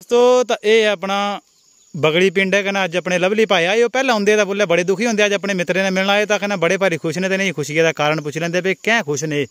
तो ये अपना बगड़ी पिंड है कहना अज अपने लवली भाई आए पहले आते तो बोले बड़े दुखी होंगे अज अपने मित्र ने मिलना आए तो कहना बड़े भारी खुश ने तो नहीं खुशी का कारण पुछ लेंगे भी क्या खुश ने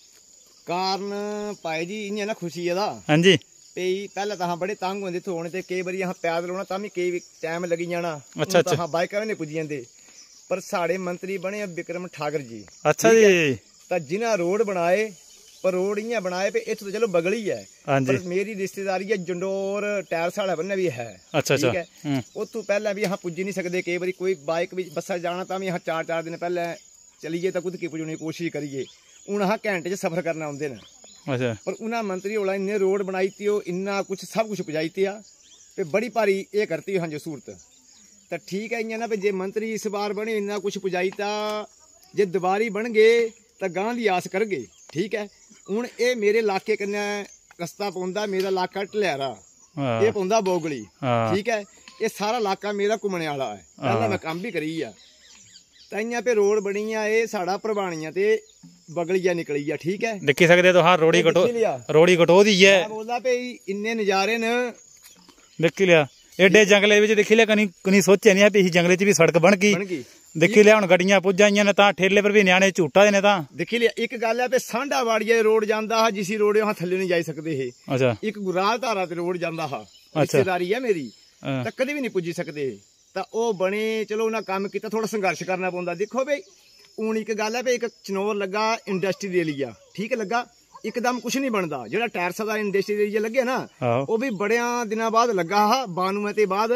कारण भाई जी इं ना खुशी है हाँ जी पहले तो बड़े तंग होंगे थोड़े तो कई बार पैदल होना तभी कई टाइम लगी जाना। अच्छा अच्छा बाइक नहीं पुजी जाते पर साढ़े मंत्री बने बिक्रम ठाकर जी। अच्छा जी तो जिन्हें रोड बनाए पर रोड इं बनाए पे इतों तो चलो बगली है पर मेरी रिश्तेदारी है जंडोर टायर साढ़ा बन्ने भी है। अच्छा ठीक है उतों पहले भी यहाँ पुजी नहीं सकते कई बार कोई बाइक भी बसा जाना तो भी यहाँ 4-4 दिन पहले चलीए तो कुछ की पुजने की कोशिश करिए हूँ हाँ घंटे सफर करना आते हैं। अच्छा पर उन्हें मंत्री वाला इन्ने रोड बनाई थी इन्ना कुछ सब कुछ पुजाई थी पे बड़ी भारी ये करती हाँ जो सूरत तो ठीक है इं ना भी जे मंत्री इस बार बने इन्ना कुछ पुजाई था जे दोबारी बन गए तो गांह की आस कर गए। ठीक है हूँ ये मेरे इलाके कन्नै रस्ता पौंदा मेरा इलाका ढलियारा ये पौंदा बोगली। ठीक है ये सारा इलाका मेरा घूमने वाला है पहले मैं काम भी करी है ताइयां पे रोड बनी है ये साड़ा प्रवानियां ते बगलिया निकली है। ठीक है देखी सकते तो हाँ रोड़ी कटो दी है बोलदा पे इन्ने नजारे न देखी लिया एडे जंगले विच देखी लिया कनी सोचे नहीं भी जंगले च भी सड़क बन गई देखी लिया हुण गड्डियां पुज जाइयां ने तां ठेले पर भी न्याणे झूटा दे ने तां देखी लिया एक गल है पे सांडा वाड़िया रोड जांदा हा जिसी रोड वहां थल्ले नहीं जाई सकदे हे। अच्छा एक गुराल धारा ते रोड जांदा हा रिश्तेदारी है मेरी तां कदे भी नहीं पुजी सकदे तां ओ बने चलो उन्हां काम कीता थोड़ा संघर्ष करना पौंदा। देखो बई हूँ एक गल है भी एक चनौर लगा इंडस्ट्री एरिया ठीक है लगा एकदम कुछ नहीं बनता जो टायरसा का इंडस्ट्री एरिया लगे ना वो भी बड़े दिनों बाद लगा हा 92 के बाद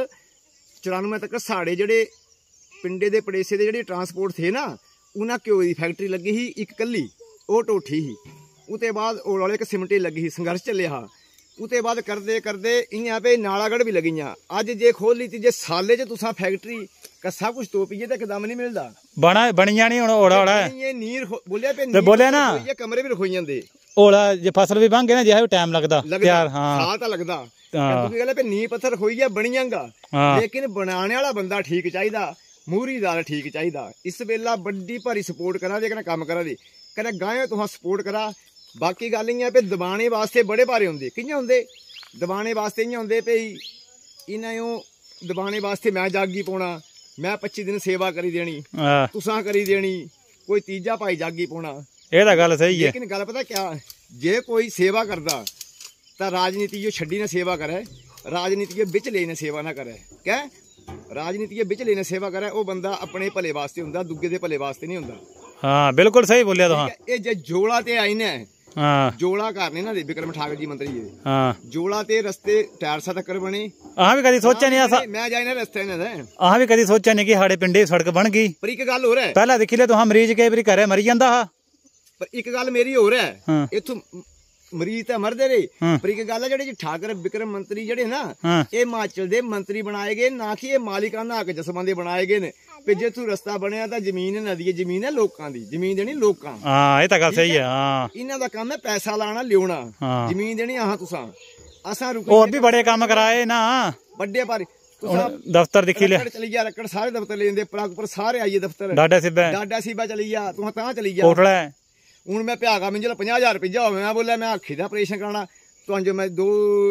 94 तक साढ़े जेडे पिंडे के पड़ेसे के जेडे ट्रांसपोर्ट थे ना उन्हें घ्यो की फैक्ट्री लगी ही एक कली वो टोठी ही उसके बाद ओल वाले एक सिमटी लगी ही संघर्ष चले हा उसके बाद करते करते इं पे नालागढ़ भी लगी अज जे खोल ली थी जे साले च तुसा फैक्ट्री का सब कुछ तोपीए तो एकदम नहीं मिलता बना बनिया नहीं ओड़ा ओड़ा ये नीर बोलिया पे बोलिया ना ये कमरे भी रखोई जाते ओला जे फसल भी बन गए ना जो टाइम लगता यार हाँ साल तो लगता क्योंकि गल पे नी पत्थर रखोई है बनियागा लेकिन बनाने वाला बंदा ठीक चाहिए मूहरीदार ठीक चाहिए। इस वेला बड़ी भारी सपोर्ट करा दे काम करा दे कने गाय तुहां सपोर्ट करा बाकी गल इं पे दबाने वास्ते बड़े भारे होंगे कियां होंगे दबाने वास्ते इं होंगे भई इन्हों दबाने वास्ते मैं जागी पाना मैं 25 दिन सेवा करी देनी तुसां करी देनी कोई तीजा भाई जागी पाना ये तो गल सही है। लेकिन गल पता क्या जे कोई सेवा करता तो राजनीति जो छड्डी ना सेवा करे राजनीति बिच लेने सेवा ना करे क्या राजनीति बिच लेने सेवा करे वो बंदा अपने भले वास्ते हुंदा दुगे दे भले वास्ते नहीं हुंदा। हाँ बिल्कुल सही बोलिया तो हाँ ये जे जोड़ा ते आई ने जोड़ा घर ने ना बिक्रम ठाकर जी मंत्री जी जोड़ा ते रस्ते टायरसा तक बने अहां भी कदी सोचा नहीं मैं जाए ना रस्ते ने अहां भी कदी सोचा नहीं कि साडे पिंडे सड़क बन गई पर एक गल हो रहा है पहला देखी ले तुहां मरीज कई बारी घरे मरी जांदा हा पर एक गल मेरी हो रहा है इथों मरीज तो मरदे रहे पर एक गल है जेडे ठाकर बिक्रम मंत्री जेडे ना ये हिमाचल दे मंत्री बनाए गए ना कि मालिकाना हक जसमां दे बनाए गए ने पे जे तू रस्ता बनया तो जमीन नदी है जमीन है लोकां दी जमीन देनी लोकां हां ये तो गल सही है। हां इन्हां दा काम है पैसा लाना लियोना जमीन देनी आहां तुसां असां रुक और भी बड़े काम कराए ना बड़े भारी दफ्तर दिखी ले चली गया रकड़ सारे दफ्तर लेंदे प्रागपुर सारे आइए दफ्तर डाडा सिब्बा चली गया तू तां चली गया कोटला हूँ मैं भ्यागा मिंजल 50,000 रुपया हो मैं बोलिया मैं अखी का ऑपरेशन कराना तो जो मैं 2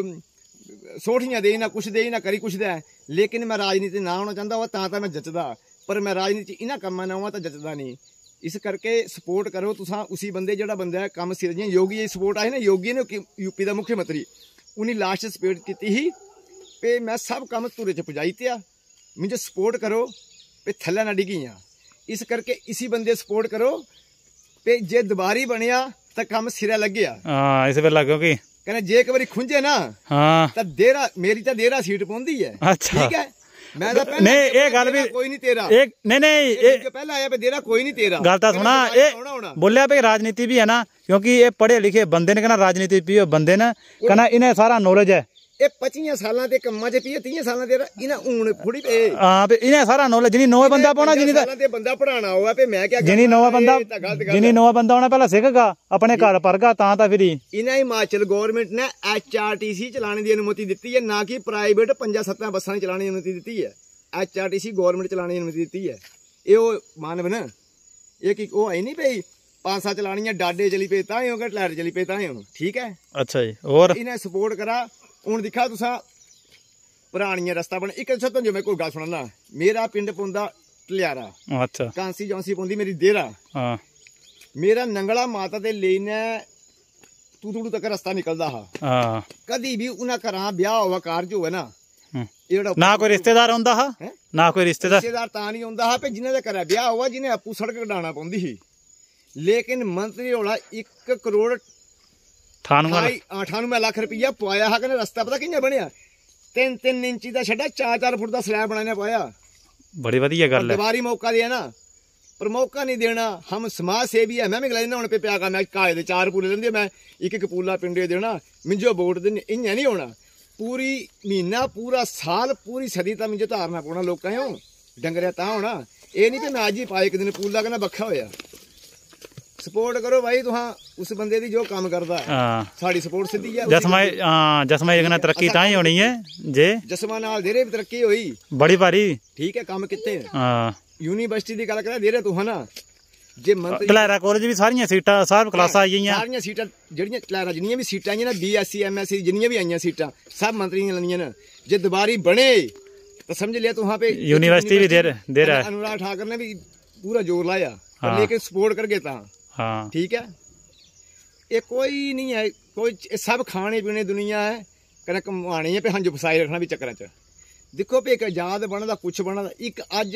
सोठियां दे ना कुछ दे ना करी कुछ दे लेकिन मैं राजनीति ना होना चाहता वह तां मैं जचदा पर मैं राजनीति इन्हां कम्मां ना होवां तां जचदा नहीं। इस करके सपोर्ट करो तुसां उसी बंदे जेड़ा बंदा कम सिर जियां योगी सपोर्ट आई ना योगी ने यूपी का मुख्यमंत्री उन्हें लास्ट सपोर्ट की ही पे मैं सब कम धुरे च पुजाई ते मुझे सपोर्ट करो पे थल्ले ना डिगियां इस करके इसी बंदे सपोर्ट करो पे जे दोबारी बनया तो कम सिरे लग गया। हाँ इस वेला क्योंकि कहना जे एक बारी खुंजे ना हाँ तो देरा मेरी तो देरा सीट पहुंचती है। अच्छा ठीक है मैं तो पहले नहीं ये गल भी कोई नहीं तेरा एक नहीं ये पहला आया पे देरा कोई नहीं तेरा गल तो सुना ये बोलिया भाई राजनीति भी है ना क्योंकि ये पढ़े लिखे बंदे ने कहना राजनीति भी बंदे ने कहना इन्हें सारा नॉलेज है ये 25 साल के कम्मा च पीए 30 साल हूं थोड़ी पे हाँ इन्हें सारा नॉलेज जिनी नौवा बंदा पाना जिनी बंदा पढ़ाना होगा पे मैं क्या जिनी नौवा बंदा होना पहला सिखगा अपने घर पढ़गा तां ता फिर इन्हें हिमाचल गवर्नमेंट ने HRTC चलाने की अनुमति दी है ना कि प्राइवेट 5-7 बसा चलाने की अनुमति दी है। HRTC गवर्नमेंट चलाने की अनुमति दी है ये मानव न ये वो आई नहीं भाई 5 साल चलानी डाडे चली पे तां हो टलैर चली पे तां हो ठीक है। अच्छा जी और इन्हें सपोर्ट करा हूँ दिखा तुसा पुरानियां रस्ता बने एक सत्तों जो मैं कोई गल सुना मेरा पिंड पौंदा टलियारा अच्छा कांसी जौंसी पौंदी मेरी देरा मेरा नंगला माता दे लेने तूतड़ू तक रस्ता निकलदा हा कदी भी उन्हां घरां ब्याह होवा कारज होवे ना ना कोई रिश्तेदार आंदा हा ना कोई रिश्तेदार तां नहीं आंदा हा पे जिन्हां दे घरे ब्याह होवा जिन्हें आपू सड़क कढाना पौंदी ही लेकिन मंत्री होला 1 करोड़ 98 लाख रुपया पवाया हा कने रस्ता पता कियां बनया 3-3 इंची दा छड्डा 4-4 फुट दा स्लैब बनाने पाया बड़ी वधिया गल है दीवारी मौका दिया ना पर मौका नहीं देना हम समाज सेवी है मैं भी गला हुण पे प्या का मैं काले दे 4 पूले लेंदे मैं एक पूला पिंडे देना मिंजो वोट देने इयां नहीं होना पूरी महीना पूरा साल पूरी सदी ता मिंजो धारना पौना लोकां हो डंगरिया तां होना ये नहीं कि मैं अज ही पाए एक दिन पूला कहना बखा होया सपोर्ट करो भाई तुहां उस बंदे दी जो काम करदा है साडी सपोर्ट सीधी है जसमा कन्नै तरक्की तां ही होनी है जे जसमा नाल देरे भी तरक्की होई बड़ी भारी ठीक है काम किते यूनिवर्सिटी दी गल करा देरे तुहां ना जे मंत्री तलैरा कॉलेज भी सारियां सीटां सब क्लासां आई गईयां सारियां सीटां जड़ियां तलैरा जिन्नियां भी सीटां आईयां ना बीएससी एमएससी जिन्नियां भी आईयां सीटां सब मंत्री ने लनियां ना जे दोबारी बने तो समझ लिया तुहां पे यूनिवर्सिटी भी दे रहा है अनुराग ठाकुर ने भी पूरा जोर लाया लेकिन सपोर्ट करके तां हाँ ठीक है ये कोई नहीं है कोई सब खाने पीने दुनिया है कने कमानी है पे हंज फसाई रखना भी चक्कर च देखो पे एक आजाद बनदा कुछ बनदा एक अज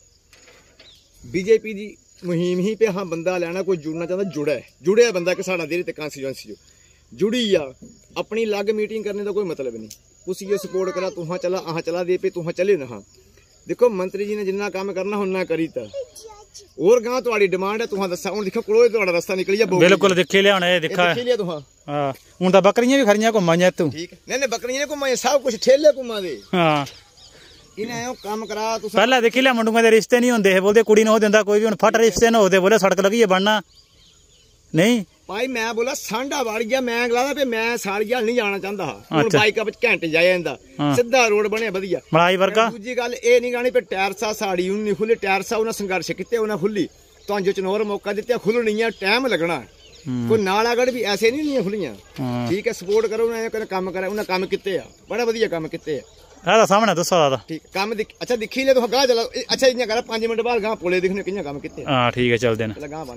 बीजेपी दी मुहिम ही पे हाँ बंदा लेना कोई जुड़ना चाहता जुड़े बंदा कि साडा देरे ते कांस्टीट्यूएंसी जुड़ी आ अपनी अलग मीटिंग करने का कोई मतलब नहीं उसी ये सपोर्ट करा तुहां चला आह चला दे पे तुहां चले ना देखो मंत्री जी ने जिन्ना काम करना उन्ना करी ता और गां तुम्हारी डिमांड है तुहां दसा हुन देखो कोलों तुम्हारा रास्ता निकल गया बिल्कुल देखे लिया हुन देखा देख लिया तुहां हां हुन ता बकरियां भी खरियां घुमाइयां तू ठीक है नहीं बकरियां ने घुमाइयां सब कुछ ठेले घुमा दे हां इन्हें आयो काम करा तू पहला देख लिया मुंडूआं दे रिश्ते नहीं होंदे बोलदे कुड़ी न हो दिंदा कोई भी हुन फट रिश्ते न होदे बोले सड़क लगी है बनना नहीं भाई मैं बोला सांडा वड़ गया मैं गलादा पे मैं साड़िया नहीं जाना चाहता हुन बाइक विच घंटे जाया जांदा सीधा रोड बने वधिया मलाई वर्गा दूजी गल ए नहीं गानी पे टायर सा साड़ी हुन नहीं खुली टायर सा उन्हें संघर्ष किते उन्हें खुली तो जो चनौर मौका दित्ते खुलनी है टाइम लगना कोई नालागढ़ भी ऐसे नहीं खुलियां ठीक है सपोर्ट करो उन्हें काम करे उन्हें काम किते बड़ा वधिया काम किते सामने दसो दादा ठीक काम अच्छा दिखी ले तो गां चला अच्छा इयां कर 5 मिनट बाद गां पोले दिखने कियां काम किते हां ठीक है चलदे न।